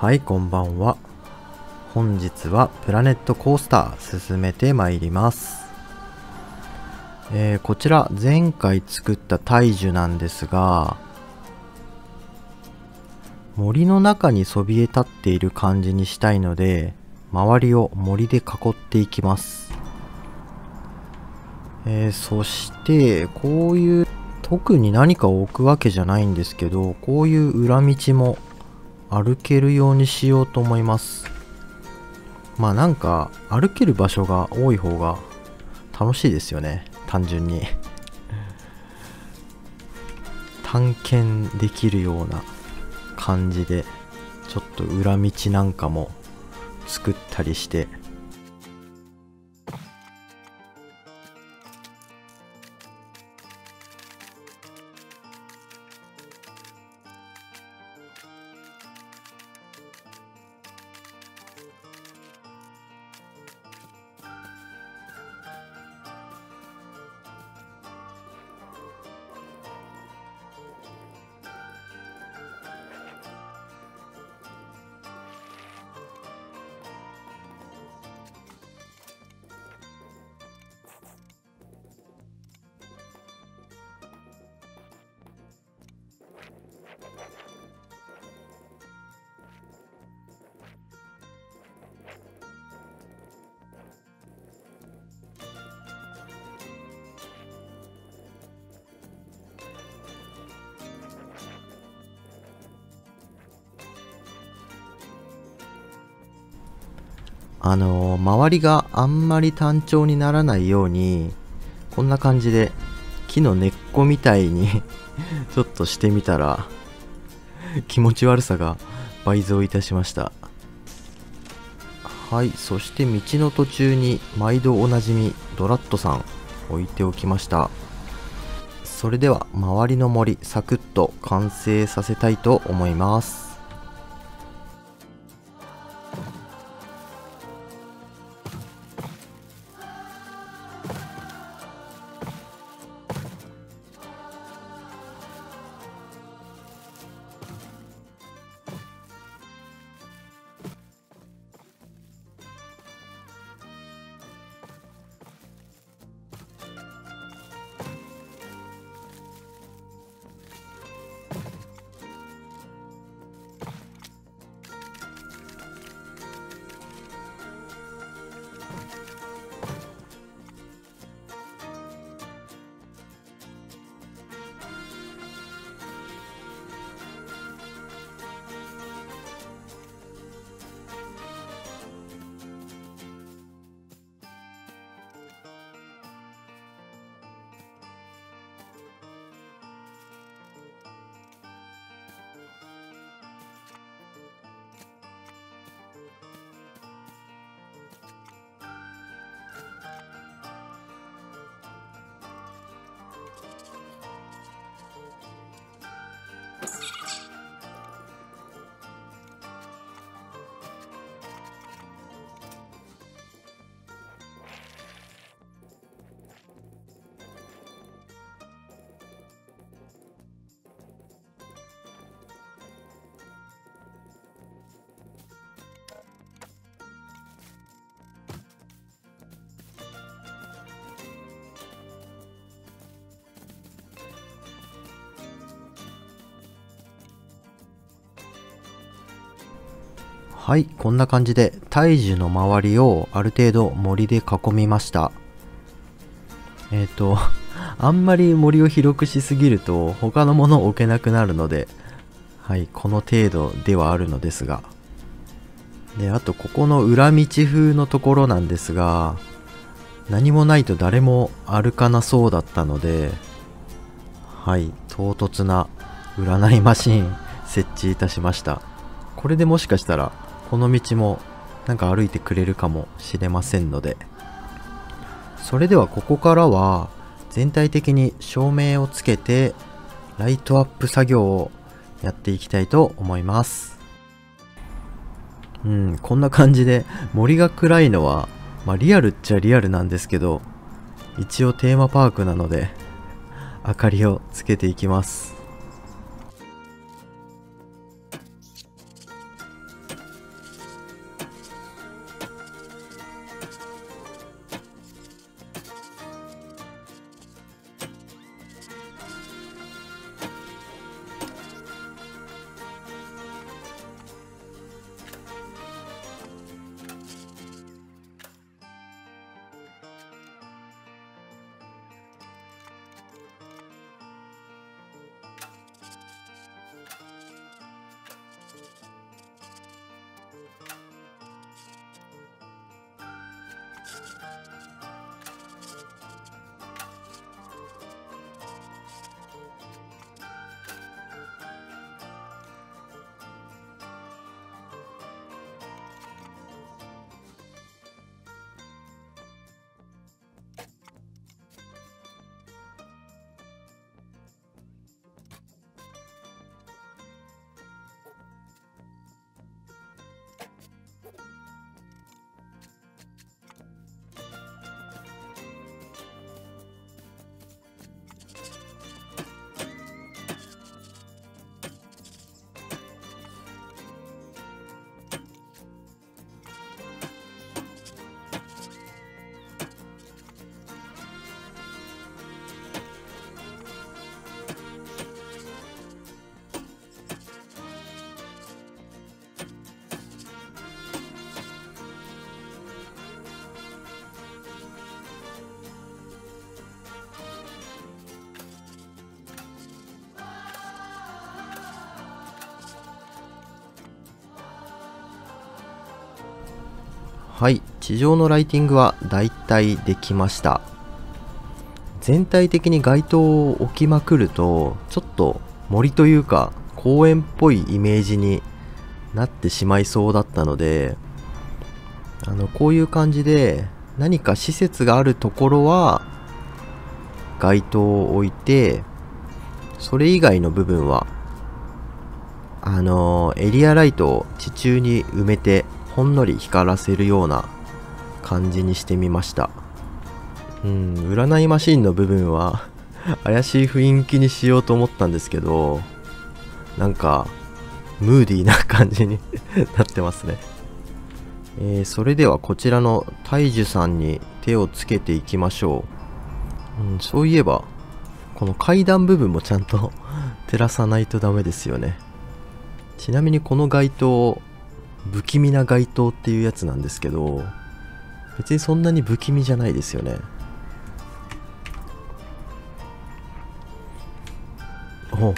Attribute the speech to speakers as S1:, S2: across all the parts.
S1: はい、こんばんは。本日はプラネットコースター進めてまいります。こちら前回作った大樹なんですが、森の中にそびえ立っている感じにしたいので、周りを森で囲っていきます。そしてこういう特に何かを置くわけじゃないんですけど、こういう裏道も歩けるようにしようと思います。まあなんか歩ける場所が多い方が楽しいですよね、単純に探検できるような感じで、ちょっと裏道なんかも作ったりして、周りがあんまり単調にならないように、こんな感じで木の根っこみたいにちょっとしてみたら気持ち悪さが倍増いたしました。はい、そして道の途中に毎度おなじみドラットさん置いておきました。それでは周りの森サクッと完成させたいと思います。はい、こんな感じで大樹の周りをある程度森で囲みました。あんまり森を広くしすぎると他のものを置けなくなるので、はい、この程度ではあるのですが。で、あとここの裏道風のところなんですが、何もないと誰も歩かなそうだったので、はい、唐突な占いマシーン設置いたしました。これでもしかしたらこの道もなんか歩いてくれるかもしれませんので、それではここからは全体的に照明をつけてライトアップ作業をやっていきたいと思います。こんな感じで森が暗いのは、リアルっちゃリアルなんですけど、一応テーマパークなので明かりをつけていきます。 はい、地上のライティングはだいたいできました。全体的に街灯を置きまくるとちょっと森というか公園っぽいイメージになってしまいそうだったので、こういう感じで何か施設があるところは街灯を置いて、それ以外の部分はエリアライトを地中に埋めてほんのり光らせるような感じにしてみました。占いマシンの部分は怪しい雰囲気にしようと思ったんですけど、なんかムーディーな感じになってますね。それではこちらの大樹さんに手をつけていきましょう。そういえばこの階段部分もちゃんと照らさないとダメですよね。ちなみにこの街灯、不気味な街灯っていうやつなんですけど、別にそんなに不気味じゃないですよね。お、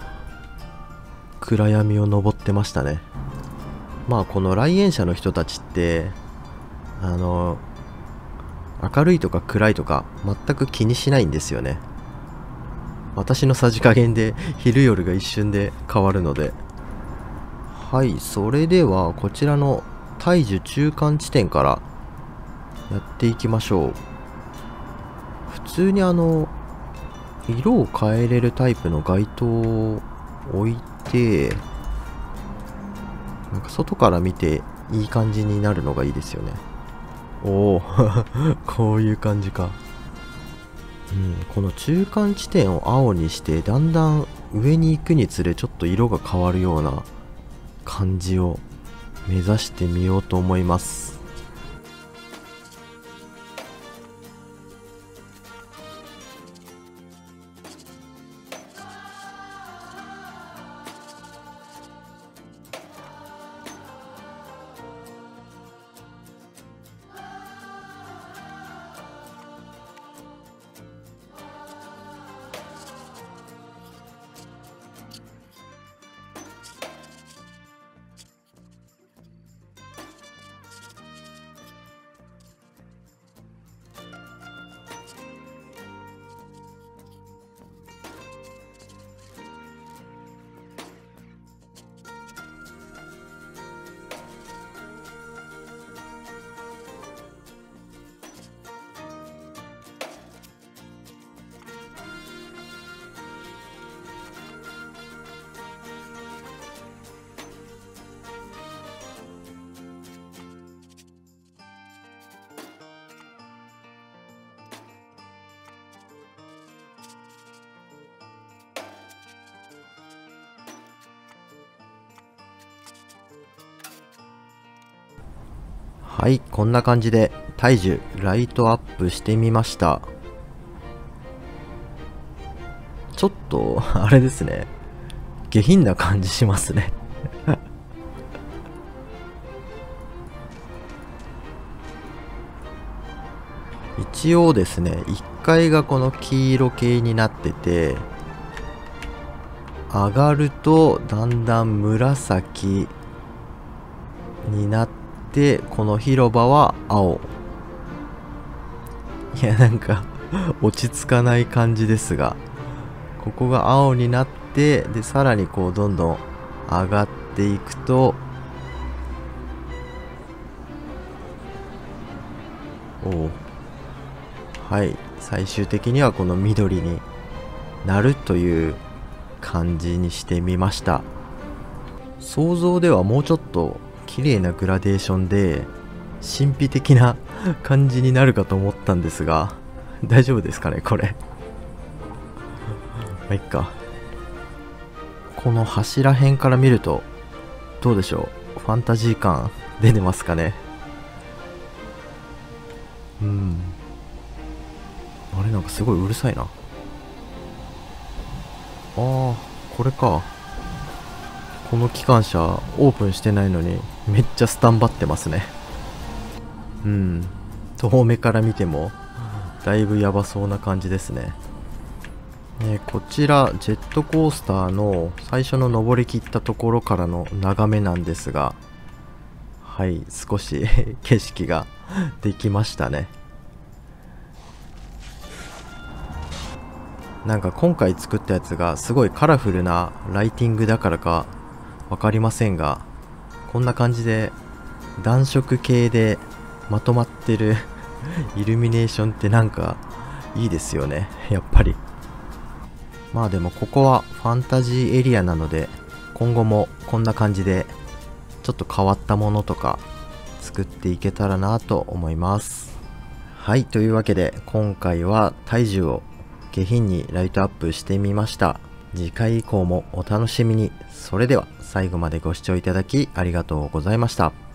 S1: 暗闇を登ってましたね。まあこの来園者の人たちって明るいとか暗いとか全く気にしないんですよね。私のさじ加減で昼夜が一瞬で変わるので。はい、それではこちらの大樹中間地点からやっていきましょう。普通に色を変えれるタイプの街灯を置いて、なんか外から見ていい感じになるのがいいですよね。おおこういう感じか。この中間地点を青にしてだんだん上に行くにつれちょっと色が変わるような感じを目指してみようと思います。はい、こんな感じで大樹ライトアップしてみました。ちょっとあれですね、下品な感じしますね一応ですね、1階がこの黄色系になってて、上がるとだんだん紫になって、この広場は青。いや、なんか落ち着かない感じですが、ここが青になって、でさらにこうどんどん上がっていくと、はい、最終的にはこの緑になるという感じにしてみました。想像ではもうちょっと綺麗なグラデーションで神秘的な感じになるかと思ったんですが、大丈夫ですかねこれまあいっか。この柱辺から見るとどうでしょう、ファンタジー感出てますかね。あれ、なんかすごいうるさいな。これか。この機関車オープンしてないのにめっちゃスタンバってますね。遠目から見てもだいぶやばそうな感じですね。こちらジェットコースターの最初の登りきったところからの眺めなんですが、 はい、少し景色ができましたね。なんか今回作ったやつがすごいカラフルなライティングだからか分かりませんが、こんな感じで暖色系でまとまってるイルミネーションってなんかいいですよね、やっぱり。まあでもここはファンタジーエリアなので、今後もこんな感じでちょっと変わったものとか作っていけたらなと思います。はい、というわけで今回は大樹を下品にライトアップしてみました。次回以降もお楽しみに。それでは最後までご視聴いただきありがとうございました。